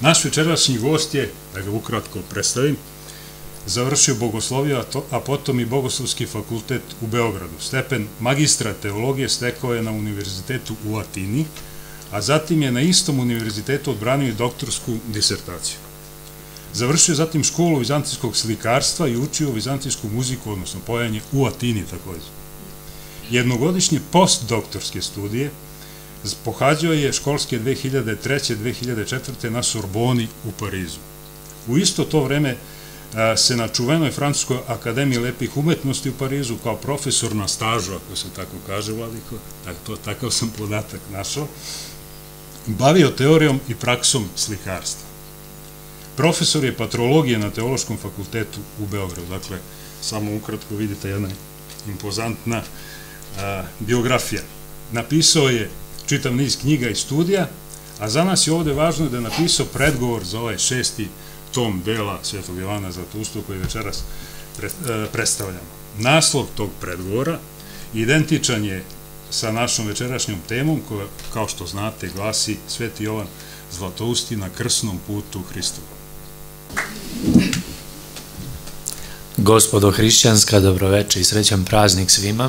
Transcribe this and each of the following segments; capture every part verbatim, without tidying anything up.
Naš večerašnji gost je, da ga ukratko predstavim, završio bogosloviju, a potom i Bogoslovski fakultet u Beogradu. Stepen magistra teologije stekao je na univerzitetu u Atini, a zatim je na istom univerzitetu odbranio i doktorsku disertaciju. Završio je zatim školu vizantijskog slikarstva i učio vizantijsku muziku, odnosno pojanje u Atini također. Jednogodišnje postdoktorske studije pohađao je školske dve hiljade treće do dve hiljade četvrte. na Sorboni u Parizu. U isto to vreme se na čuvenoj Francuskoj akademiji lepih umetnosti u Parizu kao profesor na stažu, ako se tako kaže, Vladiko, takav sam podatak našao, bavio teorijom i praksom slikarstva. Profesor je patrologije na Teološkom fakultetu u Beogradu. Dakle, samo ukratko vidite jedna impozantna biografija. Napisao je čitav niz knjiga i studija, a za nas je ovde važno da je napisao predgovor za ovaj šesti tom dela Svetog Jovana Zlatoustog koji večeras predstavljamo. Naslov tog predgovora identičan je sa našom večerašnjom temom koja, kao što znate, glasi Sveti Jovan Zlatousti na krsnom putu Hristovom. Gospodo hrišćanska, dobroveče i srećan praznik svima.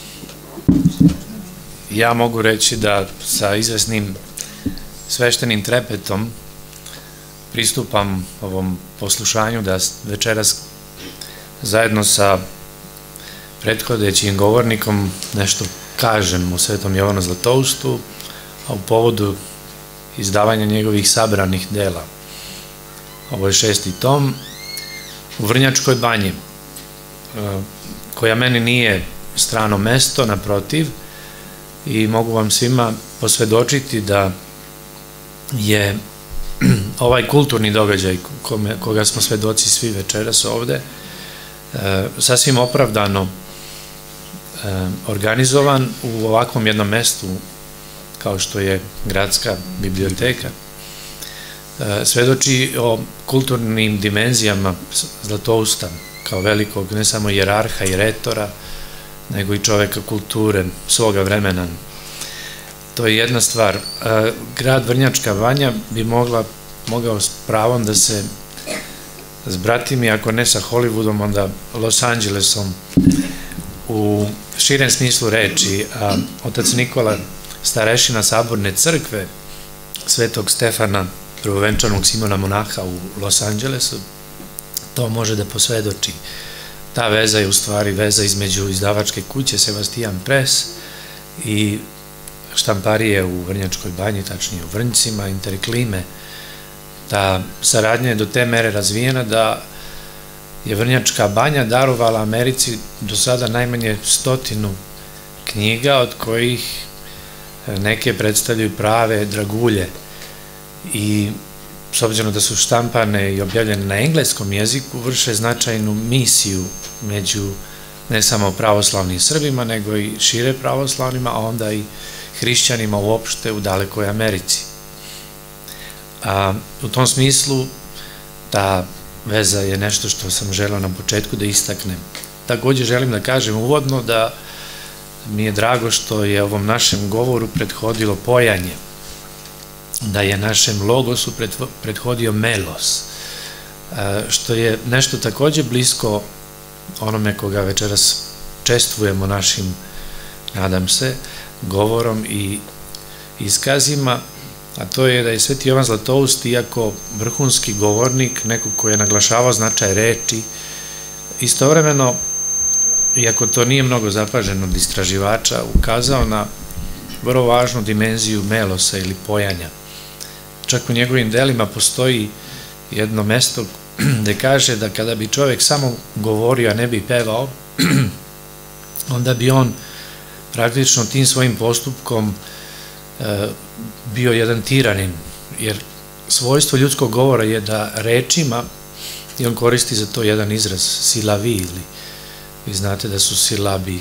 Ja mogu reći da sa izvesnim sveštenim trepetom pristupam ovom poslušanju da večeras zajedno sa prethodećim govornikom nešto kažem o Svetom Jovanu Zlatoustu, a u povodu izdavanja njegovih sabranih dela. Ovo je šesti tom u Vrnjačkoj banji, koja meni nije strano mesto, naprotiv, i mogu vam svima posvedočiti da je ovaj kulturni događaj koga smo svedoci svi večeras ovde sasvim opravdano organizovan u ovakvom jednom mestu kao što je Gradska biblioteka. Svedoči o kulturnim dimenzijama Zlatousta kao velikog ne samo hijerarha i retora, nego i čoveka kulture svoga vremena. To je jedna stvar. Grad Vrnjačka banja bi mogao s pravom da se zbratimi, ako ne sa Hollywoodom, onda Los Angelesom u širem smislu reči. Otac Nikola, starešina Saborne crkve Svetog Stefana, prvovenčanog Simona monaha u Los Angelesu, to može da posvedoči. Ta veza je u stvari veza između izdavačke kuće Sebastian Press i štamparije u Vrnjačkoj banji, tačnije u Vrnjcima, Interklime. Ta saradnja je do te mere razvijena da je Vrnjačka banja darovala Americi do sada najmanje stotinu knjiga, od kojih neke predstavljaju prave dragulje. I s obzirom da su štampane i objavljene na engleskom jeziku, vrše značajnu misiju među ne samo pravoslavnim Srbima, nego i šire pravoslavnima, a onda i hrišćanima uopšte u dalekoj Americi. U tom smislu ta veza je nešto što sam želeo na početku da istaknem. Također želim da kažem uvodno da mi je drago što je ovom našem govoru prethodilo pojanje, da je našem logosu prethodio melos, što je nešto također blisko onome koga večeras čestvujemo našim, nadam se, govorom i iskazima, a to je da je Sveti Jovan Zlatoust, iako vrhunski govornik, neko koji je naglašavao značaj reči, istovremeno, iako to nije mnogo zapaženo od istraživača, ukazao na vrlo važnu dimenziju melosa ili pojanja. Čak u njegovim delima postoji jedno mesto gde kaže da kada bi čovek samo govorio, a ne bi pevao, onda bi on praktično tim svojim postupkom bio jedan tiranin, jer svojstvo ljudskog govora je da rečima, i on koristi za to jedan izraz, silavi, ili vi znate da su silabi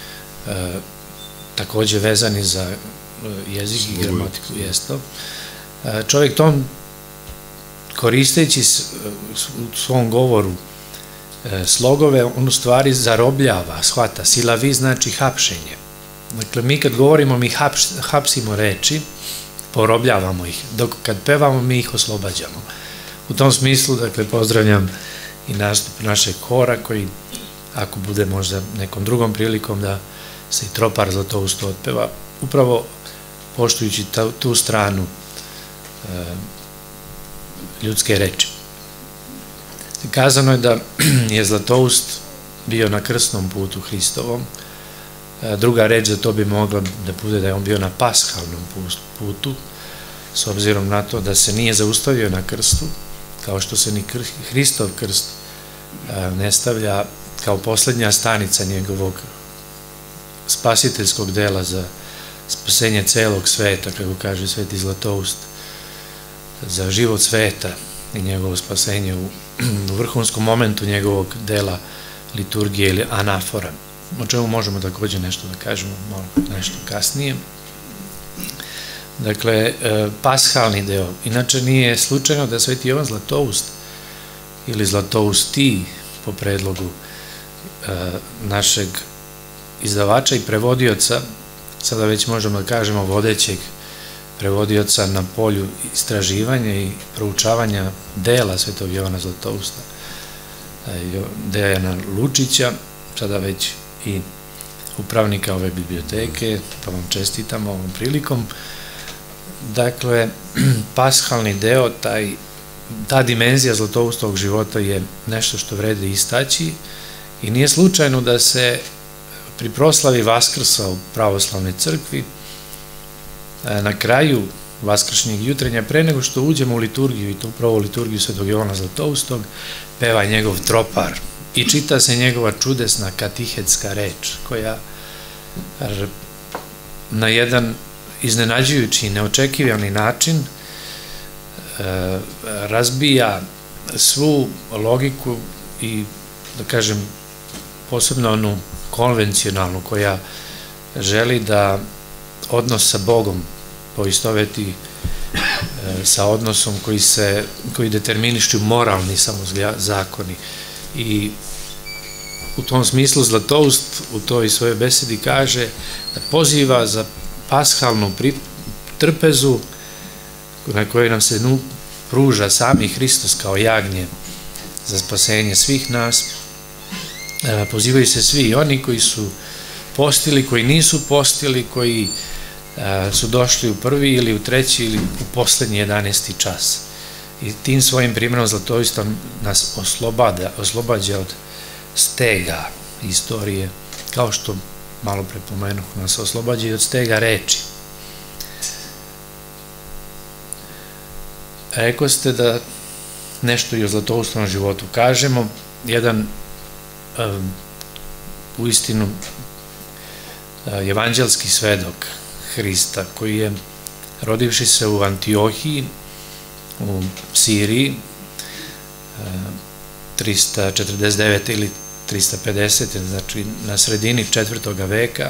takođe vezani za jezik i gramatiku, jesto. Čovjek tom koristeći u svom govoru slogove, on u stvari zarobljava, shvata. Silavi znači hapšenje. Dakle, mi kad govorimo, mi hapsimo reči porobljavamo ih, dok kad pevamo mi ih oslobađamo. U tom smislu, dakle, pozdravljam i nastup našeg hora koji, ako bude možda nekom drugom prilikom da se i Tropar Zlatousta otpeva, upravo poštujući tu stranu ljudske reči. Kazano je da je Zlatoust bio na krstnom putu Hristovom. Druga reč za to bi mogla da bude da je on bio na pashalnom putu, s obzirom na to da se nije zaustavio na krstu, kao što se ni Hristov krst ne stavlja kao poslednja stanica njegovog spasiteljskog dela za spasenje celog sveta, kako kaže Sveti Zlatoust, za život sveta i njegovo spasenje u vrhunskom momentu njegovog dela liturgije ili anafora, o čemu možemo također nešto da kažemo nešto kasnije. Dakle, pashalni deo. Inače nije slučajno da Sveti Jovan Zlatoust ili Zlatousti po predlogu našeg izdavača i prevodioca, sada već možemo da kažemo vodećeg prevodioca na polju istraživanja i proučavanja dela Svetog Jovana Zlatousta, Dejana Lučića, sada već i upravnika ove biblioteke, pa vam čestitam ovom prilikom. Dakle, pashalni deo, ta dimenzija Zlatoustovog života je nešto što vredi istaći i nije slučajno da se pri proslavi Vaskrsa u pravoslavnoj crkvi na kraju vaskršnjeg jutrenja, pre nego što uđemo u liturgiju, i to upravo u liturgiju Svetog Jovana Zlatoustog, peva njegov tropar i čita se njegova čudesna katihetska reč, koja na jedan iznenađujući, neočekivani način razbija svu logiku i, da kažem, posebno onu konvencionalnu, koja želi da odnos sa Bogom poistoveti sa odnosom koji se, koji determinišu moralni samo zakoni. I u tom smislu Zlatoust u toj svojoj besedi kaže da poziva za pashalnu trpezu na kojoj nam se pruža sami Hristos kao jagnje za spasenje svih nas. Pozivaju se svi, oni koji su postili, koji nisu postili, koji su došli u prvi ili u treći ili u poslednji jedanaesti čas. I tim svojim primjerom Zlatousta nas oslobađa od stega istorije, kao što malo pre pomenuh, nas oslobađa i od stega reči. Rekao ste da nešto i o Zlatoustovom životu kažemo. Jedan u istinu evanđelski svedok Hrista, koji je rodivši se u Antiohiji u Siriji trista četrdeset devete ili trista pedesete, znači na sredini četvrtog veka,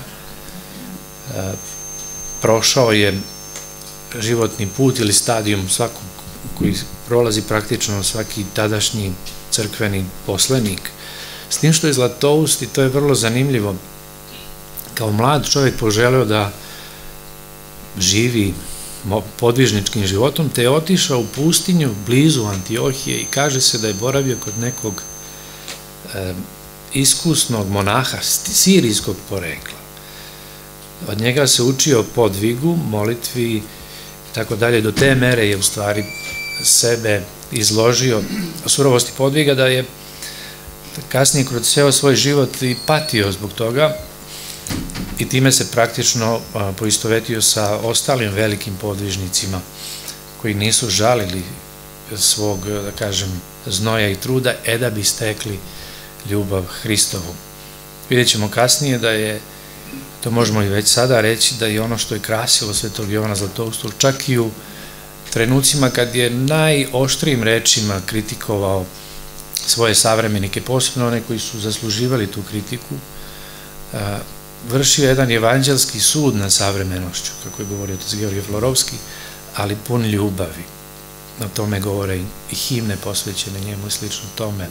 prošao je životni put ili stadijum svakog koji prolazi praktično svaki tadašnji crkveni poslenik, s tim što je Zlatoust, i to je vrlo zanimljivo, kao mlad čovjek poželeo da živi podvižničkim životom, te je otišao u pustinju blizu Antiohije i kaže se da je boravio kod nekog iskusnog monaha sirijskog porekla. Od njega se učio podvigu, molitvi i tako dalje. Do te mere je u stvari sebe izložio surovosti podviga da je kasnije kroz ceo svoj život i patio zbog toga i time se praktično poistovetio sa ostalim velikim podvižnicima koji nisu žalili svog, da kažem, znoja i truda, e da bi stekli ljubav Hristovu. Vidjet ćemo kasnije da je, to možemo i već sada reći, da je ono što je krasilo Svetog Jovana Zlatoustog, čak i u trenucima kad je najoštrijim rečima kritikovao svoje savremenike, posebno one koji su zasluživali tu kritiku, vršio jedan evanđelski sud na savremenošću, kako je govorio otac Georgije Florovski, ali pun ljubavi. O tome govore i himne posvećene njemu i slično tome.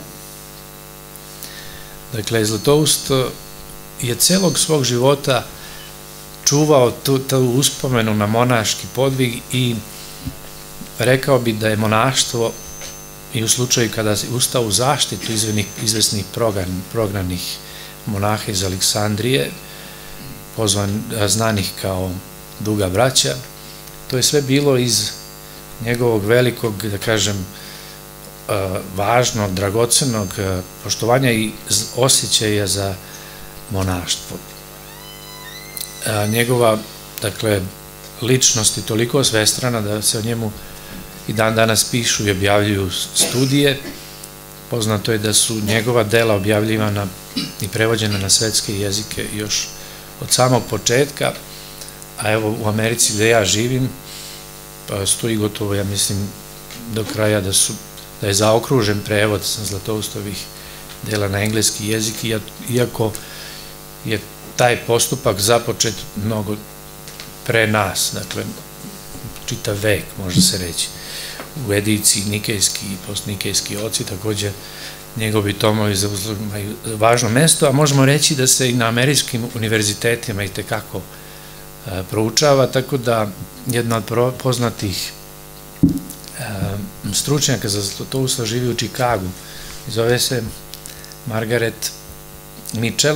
Dakle, Zlatoust je celog svog života čuvao tu, tu uspomenu na monaški podvig i rekao bi da je monaštvo i u slučaju kada je ustao u zaštitu izvenih, izvesnih progan, prognanih monaha iz Aleksandrije, pozvan, znanih kao Duga braća, to je sve bilo iz njegovog velikog, da kažem, važnog, dragocenog poštovanja i osjećaja za monaštvo. Njegova, dakle, ličnost je toliko svestrana da se o njemu i dan danas pišu i objavljuju studije. Poznato je da su njegova dela objavljivana i prevođena na svetske jezike još od samog početka, a evo u Americi gde ja živim, pa stoji gotovo, ja mislim, do kraja da su da je zaokružen prevod Zlatoustovih dela na engleski jezik, iako je taj postupak započet mnogo pre nas, dakle, čitav vek, može se reći. U ediciji Nikejski i postnikejski oci, takođe njegovi tomovi zauzimaju važno mesto, a možemo reći da se i na američkim univerzitetima i tekako proučava, tako da jedna od poznatih stručnjaka za Zlatousta živi u Čikagu. Zove se Margaret Mitchell.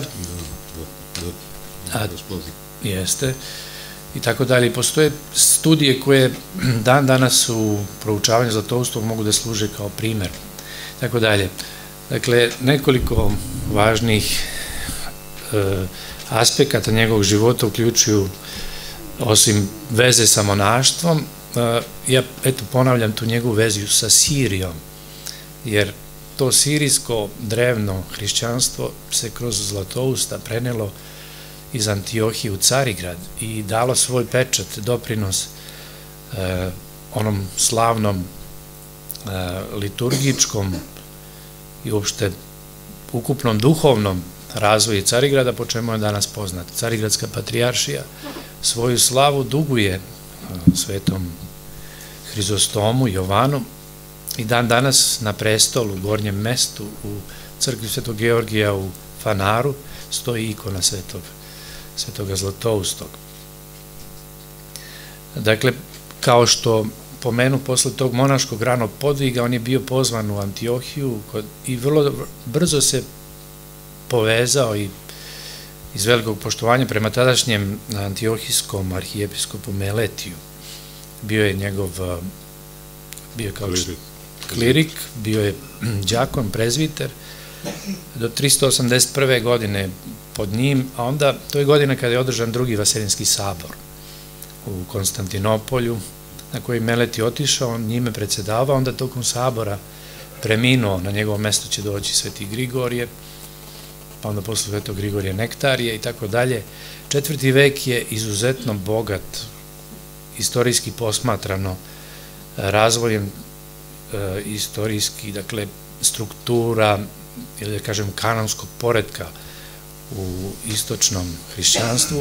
Jeste. I tako dalje. Postoje studije koje dan danas u proučavanju Zlatoustog mogu da služe kao primer. Tako dalje. Dakle, nekoliko važnih aspekata njegovog života uključuju, osim veze sa monaštvom, ja eto ponavljam tu njegovu vezu sa Sirijom, jer to sirijsko drevno hrišćanstvo se kroz Zlatousta prenelo iz Antiohije u Carigrad i dalo svoj pečat, doprinos onom slavnom liturgičkom i uopšte ukupnom duhovnom razvoju Carigrada, po čemu je danas poznat. Carigradska patrijaršija svoju slavu duguje svetom Hrizostomu, Jovanu, i dan danas na prestolu, u gornjem mestu, u crkvi Svetog Georgija u Fanaru, stoji ikona Svetoga Zlatoustog. Dakle, kao što pomenu, posle tog monaškog ranog podviga, on je bio pozvan u Antiohiju i vrlo brzo se povezao i iz velikog poštovanja prema tadašnjem antiohijskom arhijepiskopu Meletiju. Bio je njegov, bio je kao klirik, bio je đakon, prezviter, do tristo osamdeset prve godine pod njim, a onda, to je godina kada je održan drugi Vaseljenski sabor u Konstantinopolju, na koji Meleti otišao, on njime predsedavao, onda tokom sabora preminuo, na njegovo mesto će doći Sveti Grigorije, pa onda posle Svetog Grigorija Nektarije i tako dalje. Četvrti vek je izuzetno bogat, istorijski posmatrano, razvojem istorijski, dakle, struktura, ili da kažem kanonskog poretka u istočnom hrišćanstvu,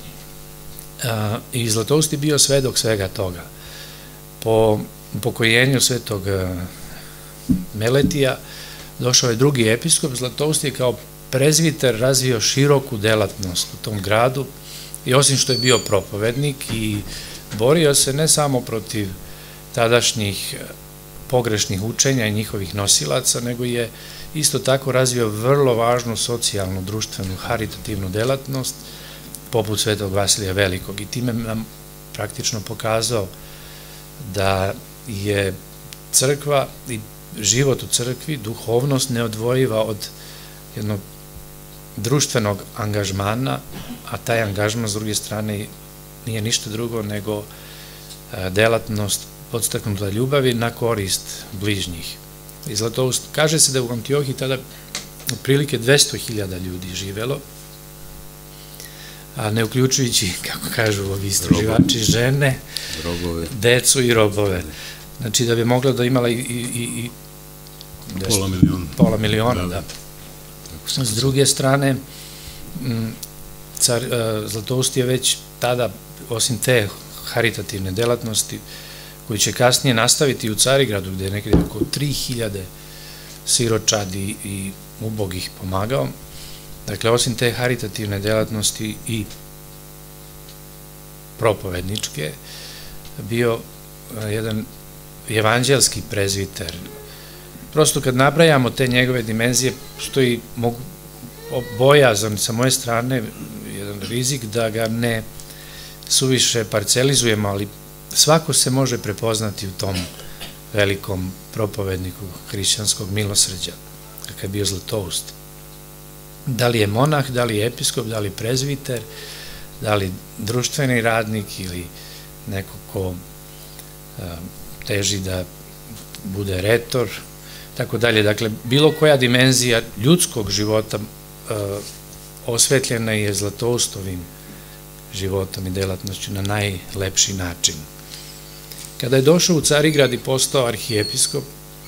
i Zlatoust je bio svedok svega toga. Po upokojenju Svetog Meletija došao je drugi episkop. Zlatoust je kao prezviter razvio široku delatnost u tom gradu i osim što je bio propovednik i borio se ne samo protiv tadašnjih pogrešnih učenja i njihovih nosilaca, nego je isto tako razvio vrlo važnu socijalnu, društvenu, haritativnu delatnost, poput Svetog Vasilija Velikog, i time nam praktično pokazao da je crkva i život u crkvi, duhovnost neodvojiva od jednog društvenog angažmana, a taj angažman s druge strane nije ništa drugo nego delatnost podstaknuta ljubavi na korist bližnjih. I Zlatoust, kaže se da u Antiohiji tada otprilike dvesta hiljada ljudi živelo, a ne uključujući, kako kažu ovi istraživači, žene, decu i robove. Znači da bi mogla da imala i pola miliona. Pola miliona, da. S druge strane, Zlatoust je već tada, osim te haritativne delatnosti, koju će kasnije nastaviti u Carigradu, gde je nekada oko tri hiljade siročadi i ubogih pomagao. Dakle, osim te haritativne delatnosti i propovedničke, bio jedan evanđelski prezviter. Prosto kad nabrajamo te njegove dimenzije, stoji bojazan sa moje strane, jedan rizik da ga ne suviše parcelizujemo, ali svako se može prepoznati u tom velikom propovedniku hrišćanskog milosrđa, kakav je bio Zlatoust. Da li je monah, da li je episkop, da li prezviter, da li društveni radnik ili neko ko teži da bude retor, tako dalje. Dakle, bilo koja dimenzija ljudskog života osvetljena je Zlatoustovim životom i delatnošću na najlepši način. Kada je došao u Carigrad i postao arhijepiskop,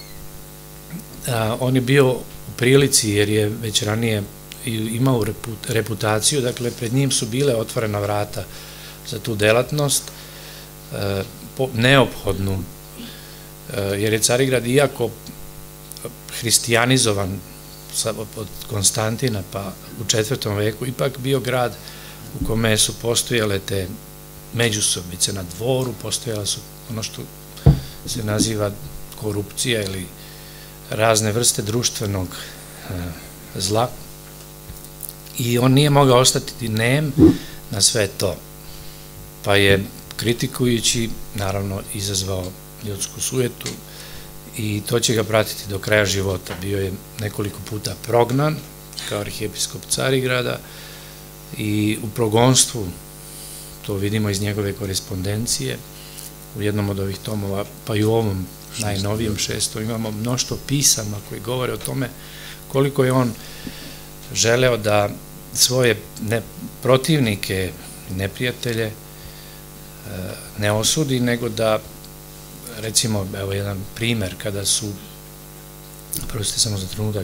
on je bio u prilici, jer je već ranije imao reputaciju, dakle, pred njim su bile otvorena vrata za tu delatnost, neophodnu, jer je Carigrad, iako hristijanizovan od Konstantina pa u četvrtom veku, ipak bio grad u kome su postojale te međusobnice na dvoru, postojala su ono što se naziva korupcija ili razne vrste društvenog zla, i on nije mogao ostati nem na sve to, pa je, kritikujući, naravno izazvao ljudsku sujetu i to će ga pratiti do kraja života. Bio je nekoliko puta prognan kao arhijepiskop Carigrada i u progonstvu, to vidimo iz njegove korespondencije, u jednom od ovih tomova, pa i u ovom najnovijem šestom, imamo mnoštvo pisama koji govore o tome koliko je on želeo da svoje protivnike i neprijatelje ne osudi, nego da, recimo, evo jedan primer, kada su, prostite samo za trenutak,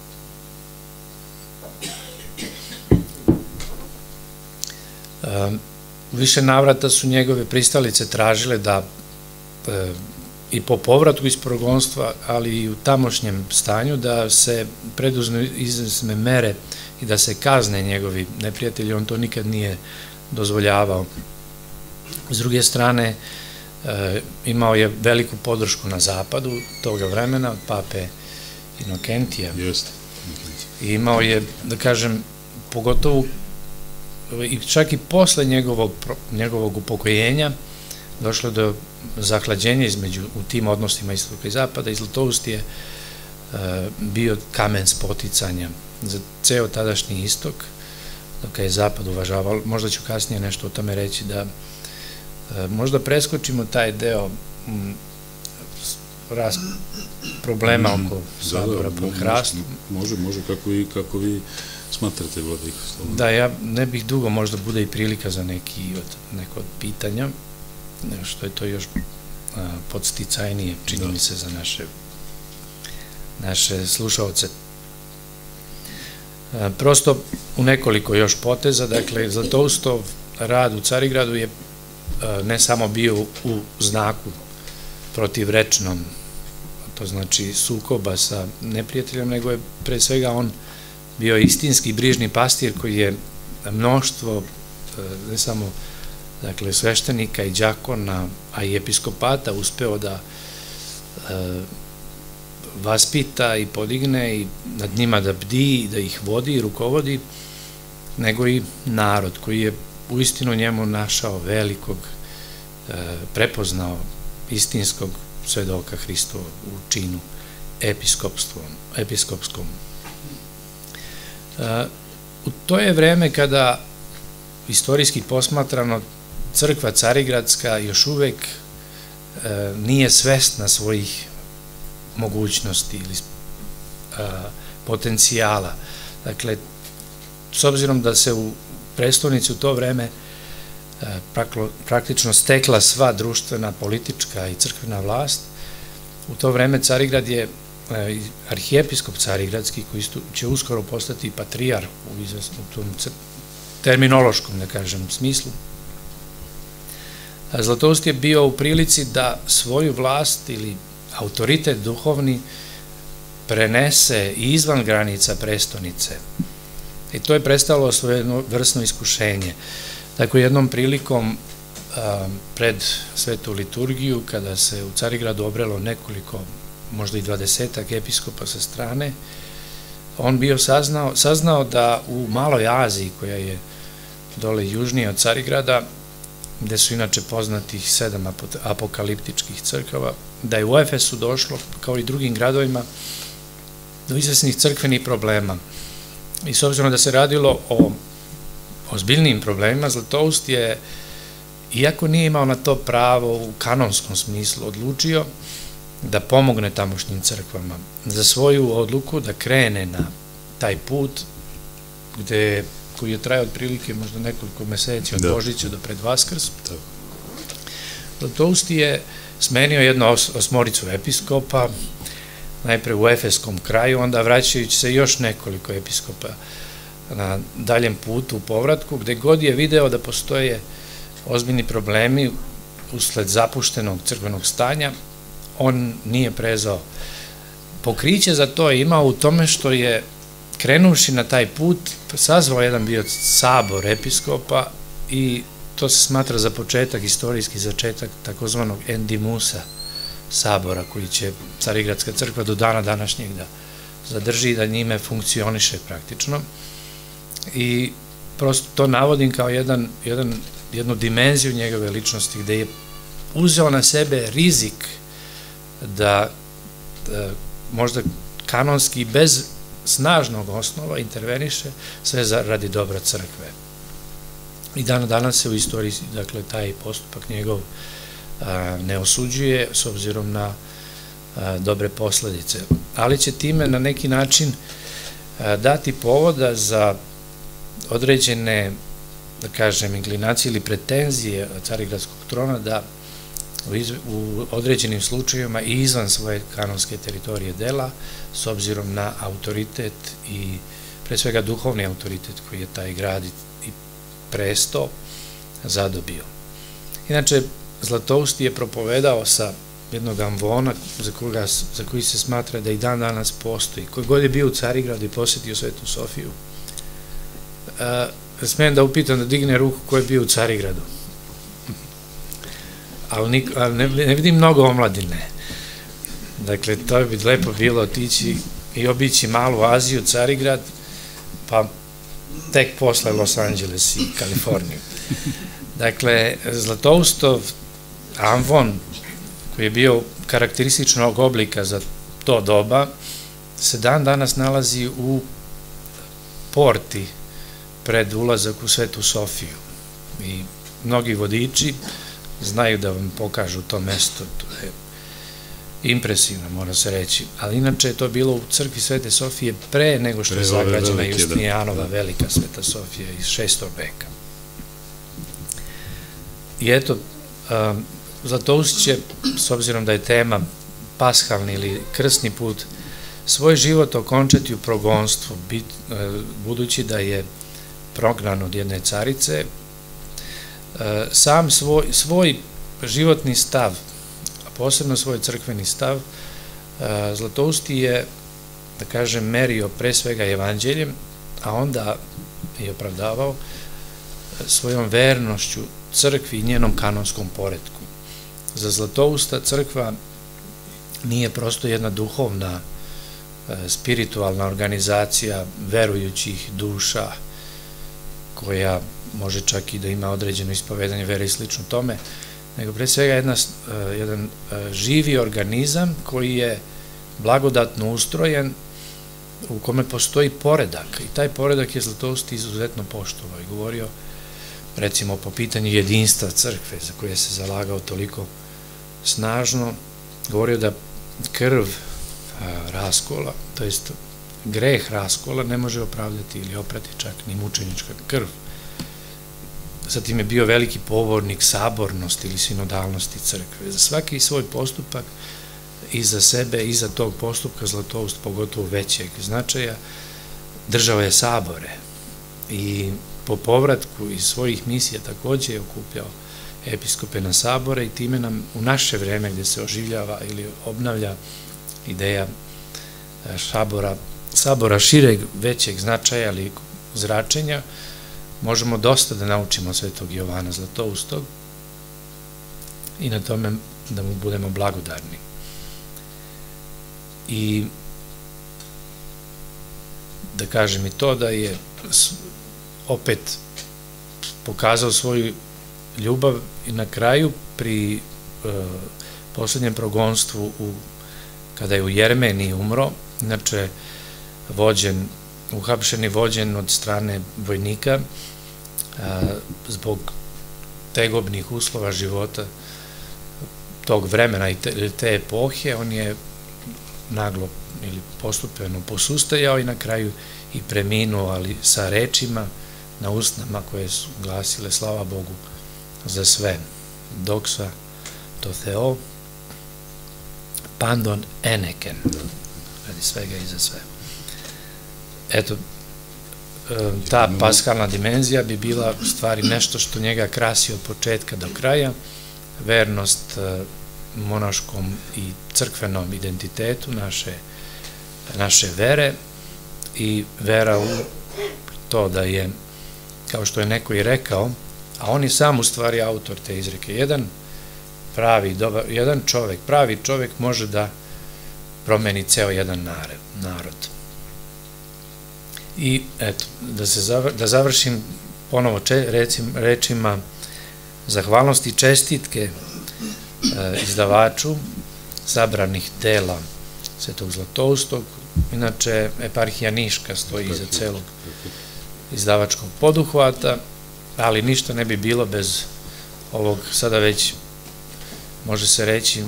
više navrata su njegove pristalice tražile da i po povratku iz progonstva, ali i u tamošnjem stanju, da se preduzme izvesne mere i da se kazne njegovi neprijatelji. On to nikad nije dozvoljavao. S druge strane, imao je veliku podršku na zapadu toga vremena od pape Inokentija. I imao je, da kažem, pogotovo i čak i posle njegovog upokojenja došlo do zahlađenja između u tim odnosima istoka i zapada, i Zlatoust je bio kamen spoticanja za ceo tadašnji istok, dok je zapad uvažavao. Možda ću kasnije nešto o tome reći, da možda preskočimo taj deo problema oko sabora pod hrastom. Može, može, kako vi smatrate, vladiko? Da, ja ne bih dugo, možda bude i prilika za neko od pitanja, što je to još podsticajnije, čini mi se, za naše slušalce. Prosto u nekoliko još poteza, dakle, Zlatoustov rad u Carigradu je ne samo bio u znaku protivrečnom, to znači sukoba sa neprijateljem, nego je pre svega on bio istinski brižni pastir koji je mnoštvo, ne samo sveštenika i đakona, a i episkopata uspeo da vaspita i podigne i nad njima da bdi, da ih vodi i rukovodi, nego i narod koji je uistinu njemu našao velikog, prepoznao istinskog svedoka Hristova u činu episkopskom. U to je vreme kada, istorijski posmatrano, crkva carigradska još uvek nije svesna svojih mogućnosti ili potencijala. Dakle, s obzirom da se u prestonici u to vreme praktično stekla sva društvena, politička i crkvena vlast, u to vreme Carigrad je arhijepiskop carigradski, koji će uskoro postati patrijarh u tom terminološkom, da kažem, smislu. Zlatoust je bio u prilici da svoju vlast ili autoritet duhovni prenese i izvan granica prestonice. I to je predstavilo svoje vrstno iskušenje. Dakle, jednom prilikom pred svetu liturgiju, kada se u Carigradu obrelo nekoliko, možda i dvadesetak episkopa sa strane, on bio saznao, saznao da u Maloj Aziji, koja je dole južnije od Carigrada, gde su inače poznatih sedam apokaliptičkih crkava, da je u Efesu došlo, kao i drugim gradovima, do izvesnih crkvenih problema. I s obzirom da se radilo o ozbiljnim problemima, Zlatoust je, iako nije imao na to pravo u kanonskom smislu, odlučio da pomogne tamošnjim crkvama za svoju odluku da krene na taj put gde, koji je trajao otprilike možda nekoliko meseci od Božića do pred Vaskrs. Zlatoust je smenio jednu osmoricu episkopa, najpre u Efeskom kraju, onda vraćajući se još nekoliko episkopa na daljem putu u povratku, gde god je video da postoje ozbiljni problemi usled zapuštenog crkvenog stanja, on nije prezao. Pokriće za to je imao u tome što je, krenuši na taj put, sazvao jedan bio sabor episkopa i to se smatra za početak, istorijski začetak takozvanog Endimusa sabora, koji će Carigradska crkva do dana današnjeg da zadrži i da njime funkcioniše praktično. I prosto to navodim kao jedan, jedan, jednu dimenziju njegove ličnosti, gde je uzeo na sebe rizik da, da možda kanonski bez snažnog osnova interveniše sve radi dobra crkve. I dan danas se u istoriji, dakle, taj postupak njegov ne osuđuje s obzirom na dobre posledice. Ali će time na neki način dati povoda za određene, da kažem, inklinacije ili pretenzije Carigradskog trona da u određenim slučajevima i izvan svoje kanonske teritorije dela, s obzirom na autoritet i pre svega duhovni autoritet koji je taj grad i presto zadobio. Inače, Zlatoust je propovedao sa jednog amvona za koji se smatra da i dan danas postoji. Koji god je bio u Carigradu i posetio Svetu Sofiju, smijem da upitam da digne ruku ko je bio u Carigradu. Ali ne vidim mnogo omladine. Dakle, to bi lepo bilo otići i obići Malu Aziju, Carigrad, pa tek posle Los Angeles i Kaliforniju. Dakle, Zlatoustov amvon, koji je bio karakterističnog oblika za to doba, se dan danas nalazi u porti pred ulazak u Svetu Sofiju. I mnogi vodiči znaju da vam pokažu to mesto, to je impresivno, mora se reći. Ali inače je to bilo u crkvi Svete Sofije pre nego što je zagrađena Justinijanova velika Sveta Sofija iz šestog veka. I eto, Zlatoust će, s obzirom da je tema pashalni ili krsni put, svoj život okončati u progonstvu, budući da je prognan od jedne carice. Sam svoj životni stav, a posebno svoj crkveni stav, Zlatoust je, da kažem, merio pre svega evanđeljem, a onda je opravdavao svojom vernošću crkvi i njenom kanonskom poretku. Za Zlatousta crkva nije prosto jedna duhovna, spiritualna organizacija verujućih duša, koja može čak i da ima određeno ispovedanje vere i slično tome, nego pre svega jedan živi organizam koji je blagodatno ustrojen, u kome postoji poredak. I taj poredak je Zlatoust izuzetno poštovao i govorio, recimo, po pitanju jedinstva crkve, za koje se zalagao toliko snažno, govorio da krv raskola, to jest greh raskola, ne može opravdati ili oprati čak ni mučenička krv. Zatim je bio veliki pobornik sabornosti ili sinodalnosti crkve. Za svaki svoj postupak i za sebe i za tog postupka Zlatoust, pogotovo većeg značaja, držao je sabore i po povratku iz svojih misija takođe je okupljao episkope na sabore i time nam u naše vreme, gde se oživljava ili obnavlja ideja sabora, sabora šireg, većeg značaja ili zračenja, možemo dosta da naučimo Svetog Jovana Zlatoustog i na tome da mu budemo blagodarni. I da kažem i to da je opet pokazao svoju ljubav i na kraju pri poslednjem progonstvu kada je u Jermeniji umro, inače vođen, uhapšen i vođen od strane vojnika zbog tegobnih uslova života tog vremena i te epohe, on je naglo ili postupeno posustajao i na kraju i preminuo, ali sa rečima na usnama koje su glasile slava Bogu za sve. Doxa to Theo, pandon eneken, radi svega i za sve. Eto, ta paskalna dimenzija bi bila u stvari nešto što njega krasi od početka do kraja, vernost monaškom i crkvenom identitetu naše, naše vere i vera u to da je, kao što je neko i rekao, a on je sam u stvari autor te izreke, jedan pravi, dobar, jedan čovek, pravi čovek može da promeni ceo jedan narod. I eto, da završim ponovo rečima zahvalnosti i čestitke izdavaču sabranih dela Svetog Zlatoustog. Inače, eparhija Niška stoji iza celog izdavačkog poduhvata, ali ništa ne bi bilo bez ovog, sada već može se reći,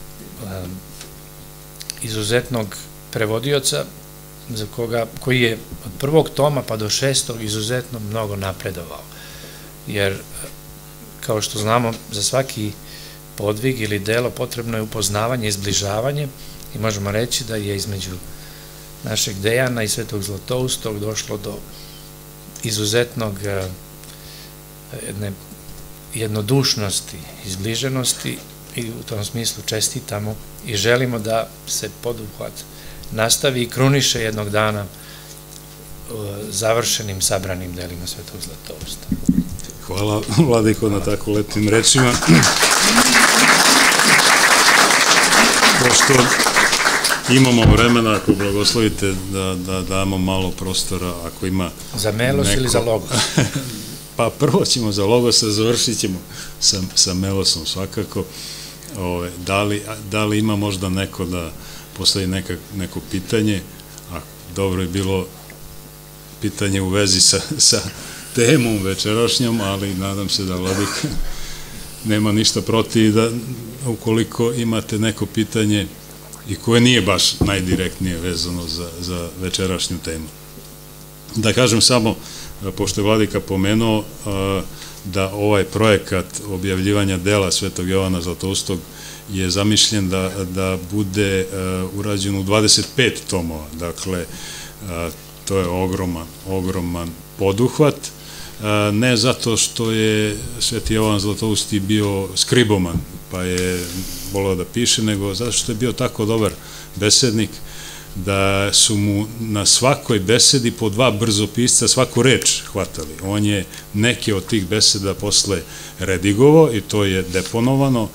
izuzetnog prevodioca, za koga, koji je od prvog toma pa do šestog izuzetno mnogo napredovao. Jer, kao što znamo, za svaki podvig ili delo potrebno je upoznavanje i zbližavanje i možemo reći da je između našeg Dejana i Svetog Zlatoustog došlo do izuzetnog jednodušnosti, izbliženosti i u tom smislu čestitamo i želimo da se poduhvat nastavi i kruniše jednog dana završenim sabranim delima Svetog Zlatousta. Hvala, Vladiko, na tako lepim rečima. Pošto imamo vremena, ako blagoslovite, da damo malo prostora, ako ima... Za Melos ili za Logos? Pa prvo ćemo za Logosa, završit ćemo sa Melosom svakako. Da li ima možda neko da postavi neko pitanje, a dobro je bilo pitanje u vezi sa temom večerašnjom, ali nadam se da Vladika nema ništa protiv da ukoliko imate neko pitanje i koje nije baš najdirektnije vezano za večerašnju temu. Da kažem samo, pošto je Vladika pomenuo da ovaj projekat objavljivanja dela Svetog Jovana Zlatoustog je zamišljen da bude urađen u dvadeset pet tomova, dakle to je ogroman, ogroman poduhvat, ne zato što je Sveti Jovan Zlatousti bio skriboman pa je volao da piše, nego zato što je bio tako dobar besednik da su mu na svakoj besedi po dva brzopisca svaku reč hvatali. On je neke od tih beseda posle redigovao i to je deponovano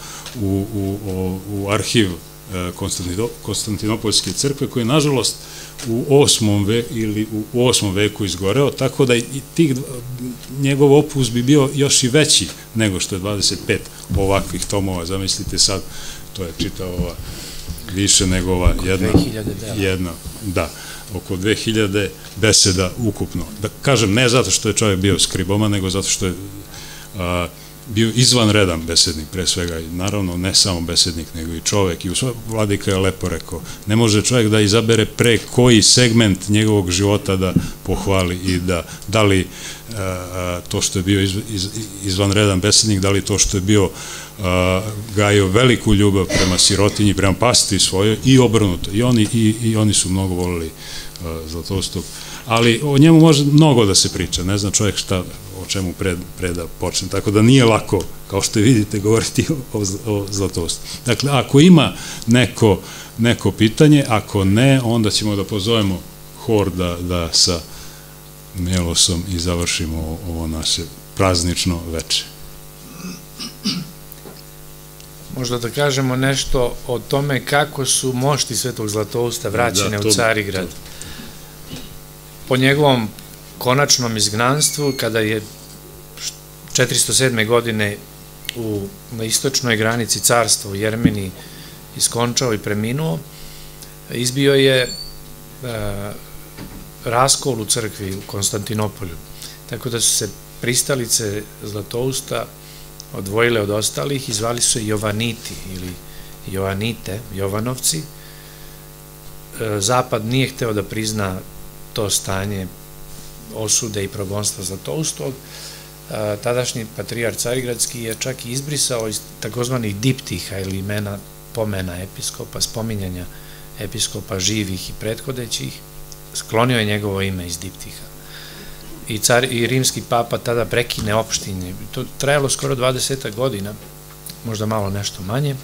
u arhiv Konstantinopoljske crkve, koji je nažalost u osmom ili u osmom veku izgoreo, tako da i tih njegov opus bi bio još i veći nego što je dvadeset pet ovakvih tomova. Zamislite sad, to je čitao više nego ova jedna, da, oko dve hiljade beseda ukupno. Da kažem, ne zato što je čovjek bio skriboma, nego zato što je bio izvanredan besednik, pre svega, naravno ne samo besednik, nego i čovek. I Vladika je lepo rekao, ne može čovjek da izabere pre koji segment njegovog života da pohvali i da li to što je bio izvanredan besednik, da li to što je bio gajio veliku ljubav prema sirotinji, prema pasti svojoj i obrnuto. I oni su mnogo volili Zlatoustog. Ali o njemu može mnogo da se priča, ne znam čovjek šta, o čemu pre da počne, tako da nije lako, kao što vidite, govoriti o Zlatoustu. Dakle, ako ima neko pitanje, ako ne, onda ćemo da pozovemo hor da sa Melosom i završimo ovo naše praznično veče. možda da kažemo nešto o tome kako su mošti Svetog Zlatousta vraćene u Carigrad. Po njegovom konačnom izgnanstvu, kada je četiristo sedme. godine na istočnoj granici carstva u Jermeniji iskončao i preminuo, izbio je raskol u crkvi u Konstantinopolju. Tako da su se pristalice Zlatousta odvojile od ostalih i zvali su se Jovaniti ili Jovanite, Jovanovci. Zapad nije hteo da prizna to stanje osude i progonstva Zlatoustog. Tadašnji patrijarh Carigradski je čak i izbrisao iz takozvanih diptiha ili imena pomena episkopa, spominjanja episkopa živih i prethodećih, sklonio je njegovo ime iz diptiha. I, car, i rimski papa tada prekine opštinje. To trajalo skoro dvadeset godina, možda malo nešto manje.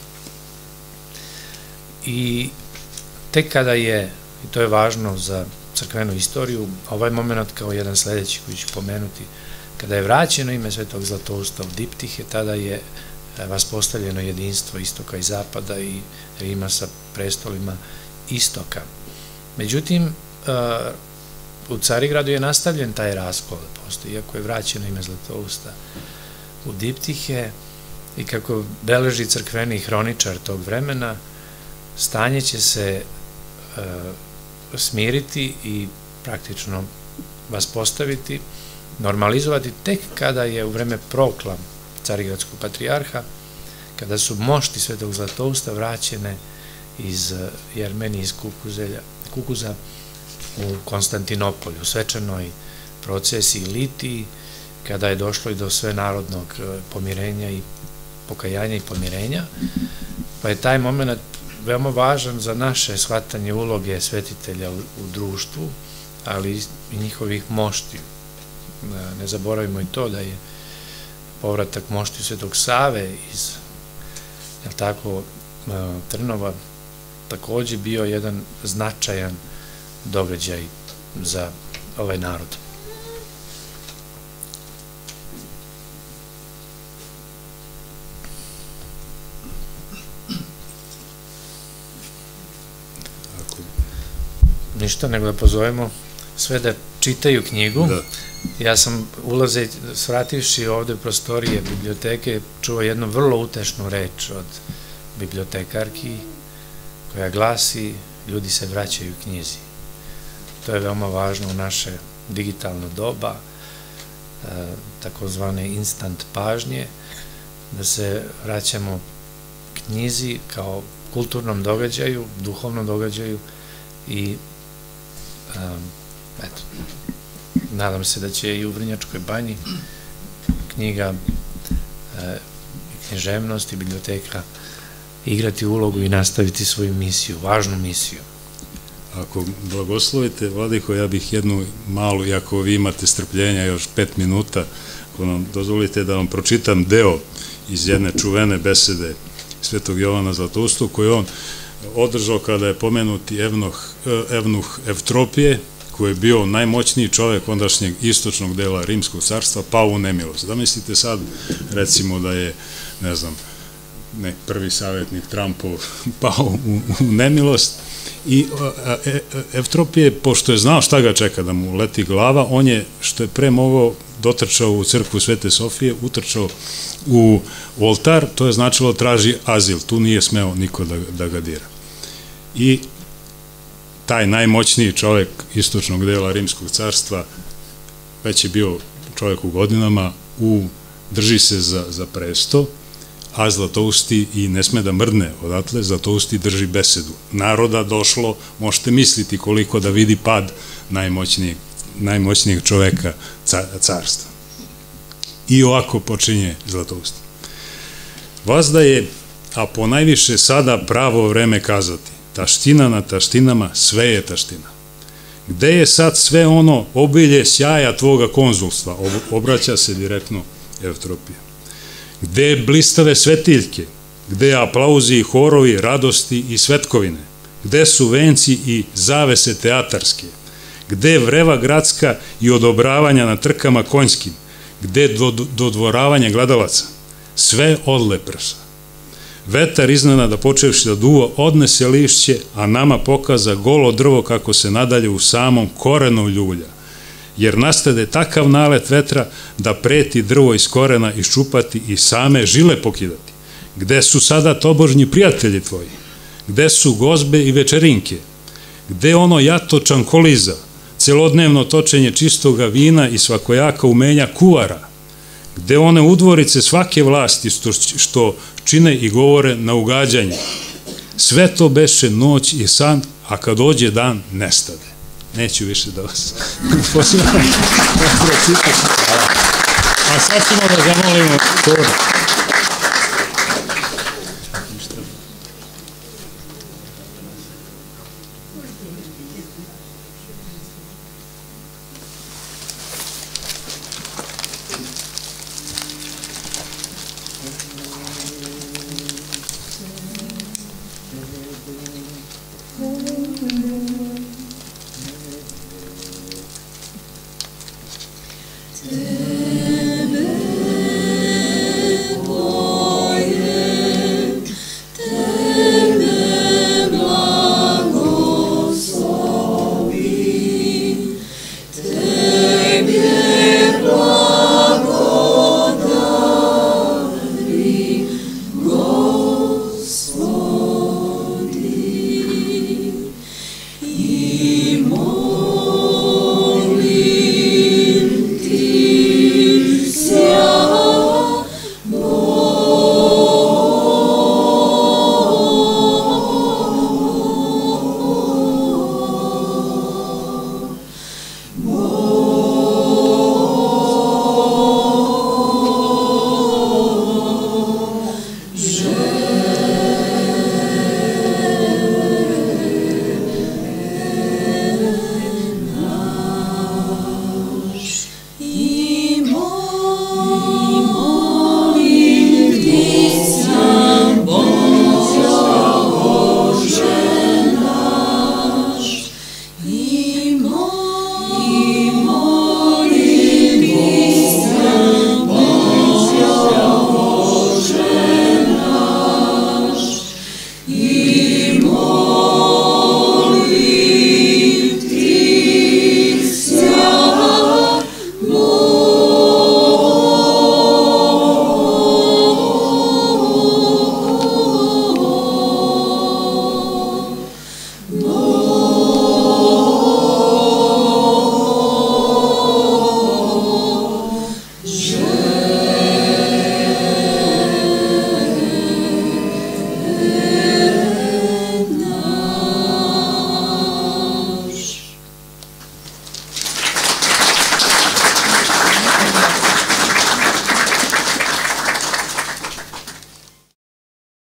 I tek kada je, i to je važno za crkvenu istoriju, ovaj moment kao jedan sledeći koji ću pomenuti, kada je vraćeno ime Svetog Zlatousta u diptihe, tada je vaspostavljeno jedinstvo istoka i zapada i Rima sa prestolima istoka. Međutim, u Carigradu je nastavljen taj raskol, iako je vraćeno ime Zlatousta u diptihe i kako beleži crkveni hroničar tog vremena, stanje će se smiriti i praktično vaspostaviti, normalizovati tek kada je u vreme proklam Carigradskog patrijarha, kada su mošti Svetog Zlatousta vraćene iz Jermenije, iz Kukuza u Konstantinopolju, u svečanoj procesiji litiji, kada je došlo i do svenarodnog pomirenja i pokajanja i pomirenja, pa je taj moment veoma važan za naše shvatanje uloge svetitelja u društvu, ali i njihovih moštiju. Ne zaboravimo i to da je povratak moštiju Svetog Save iz Trnova takođe bio jedan značajan događaj za ovaj narod. Ništa, nego da pozovemo sve da čitaju knjigu. Ja sam ulaze, svrativši ovde u prostorije biblioteke, čuo jednu vrlo utešnu reč od bibliotekarki koja glasi: ljudi se vraćaju knjizi. To je veoma važno u naše digitalno doba, takozvane instant pažnje, da se vraćamo knjizi kao kulturnom događaju, duhovnom događaju i eto, nadam se da će i u Vrnjačkoj banji knjiga književnost i biblioteka igrati ulogu i nastaviti svoju misiju, važnu misiju. Ako blagoslovite, Vladiko, ja bih jednu malu, i ako vi imate strpljenja još pet minuta, ako nam dozvolite da vam pročitam deo iz jedne čuvene besede Svetog Jovana Zlatoustu, koju on održao kada je pomenuti evnuh Evtropije, koji je bio najmoćniji čovek ondašnjeg istočnog dela Rimskog carstva, pao u nemilost. Da mislite sad, recimo da je, ne znam, ne, prvi savjetnik Trumpov pao u nemilost i Evtropije, pošto je znao šta ga čeka da mu leti glava, on je, što je pre mogao, dotrčao u crkvu Svete Sofije, utrčao u oltar, to je značilo traži azil, tu nije smeo niko da ga dira. I taj najmoćniji čovek istočnog dela Rimskog carstva, već je bio čovek u godinama, drži se za presto, a Zlatousti i ne sme da mrdne odatle, Zlatousti drži besedu. Naroda došlo, možete misliti koliko da vidi pad najmoćnijeg čoveka carstva. I ovako počinje Zlatousti. Vazda je, a po najviše sada pravo vreme kazati, taština na taštinama, sve je taština. Gde je sad sve ono obilje sjaja tvoga konzulstva? Obraća se direktno Evtropija. Gde je blistave svetiljke? Gde je aplauzi i horovi, radosti i svetkovine? Gde su venci i zavese teatarske? Gde je vreva gradska i odobravanja na trkama konjskim? Gde je dodvoravanje gledalaca? Sve odle prsa. Vetar iznenada počevši da duva odnese lišće, a nama pokaza golo drvo kako se nadalje u samom korenu ljulja. Jer nastade takav nalet vetra da preti drvo iz korena iščupati i same žile pokidati. Gde su sada tobožnji prijatelji tvoji? Gde su gozbe i večerinke? Gde ono jato čankoliza, celodnevno točenje čistoga vina i svakojaka umenja kuvara? Gde one udvorice svake vlasti što čine i govore na ugađanje? Sve to beše noć i san, a kad dođe dan, nestade. Neću više da vas pozivam. A sad ćemo da zamolimo